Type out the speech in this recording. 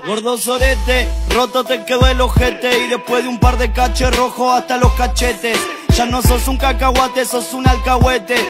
Gordo sorete, roto te quedó el ojete. Y después de un par de caches rojos hasta los cachetes. Ya no sos un cacahuate, sos un alcahuete.